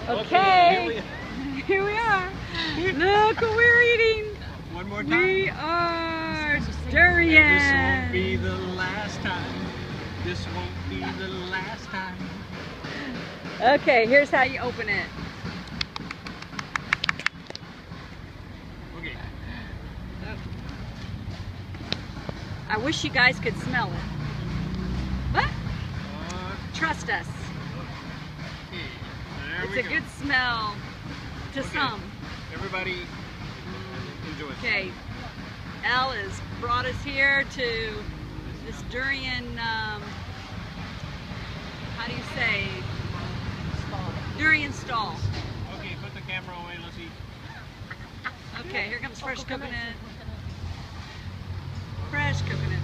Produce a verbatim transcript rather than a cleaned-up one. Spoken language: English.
Okay, here we are. Look what we're eating. One more time. We are durian. This won't be the last time. This won't be the last time. Okay, here's how you open it. Okay. I wish you guys could smell it. What? Uh, Trust us. okay. There It's we a go. good smell to Okay. some. Everybody enjoy it. Okay, Al has brought us here to this durian, um, how do you say, durian stall. Okay, put the camera away, let's see. Okay, here comes fresh coconut. Fresh coconut.